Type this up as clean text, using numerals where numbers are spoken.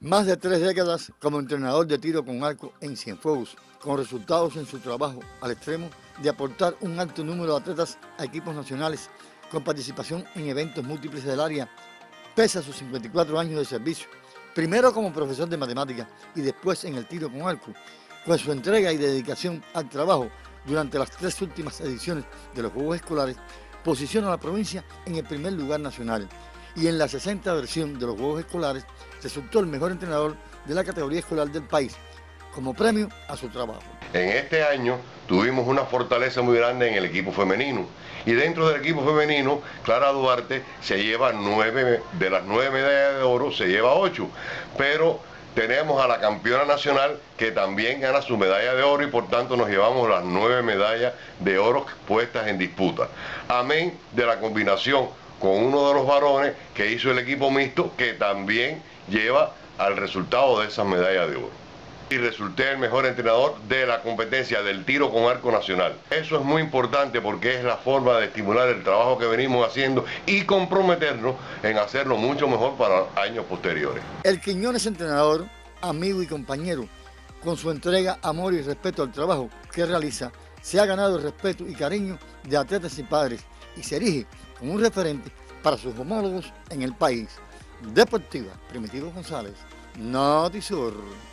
Más de 3 décadas como entrenador de tiro con arco en Cienfuegos, con resultados en su trabajo al extremo de aportar un alto número de atletas a equipos nacionales con participación en eventos múltiples del área, pese a sus 54 años de servicio, primero como profesor de matemáticas y después en el tiro con arco, con su entrega y dedicación al trabajo durante las 3 últimas ediciones de los Juegos Escolares, posiciona a la provincia en el primer lugar nacional y en la 60 versión de los Juegos Escolares resultó el mejor entrenador de la categoría escolar del país, como premio a su trabajo. En este año tuvimos una fortaleza muy grande en el equipo femenino y dentro del equipo femenino Clara Duarte se lleva 9, de las 9 medallas de oro se lleva 8, pero tenemos a la campeona nacional que también gana su medalla de oro y por tanto nos llevamos las 9 medallas de oro puestas en disputa. Amén de la combinación con uno de los varones que hizo el equipo mixto que también lleva al resultado de esas medallas de oro. Y resulté el mejor entrenador de la competencia del tiro con arco nacional. Eso es muy importante porque es la forma de estimular el trabajo que venimos haciendo y comprometernos en hacerlo mucho mejor para años posteriores. El Quiñones entrenador, amigo y compañero, con su entrega, amor y respeto al trabajo que realiza, se ha ganado el respeto y cariño de atletas y padres y se erige como un referente para sus homólogos en el país. Deportiva, Primitivo González, Notisur.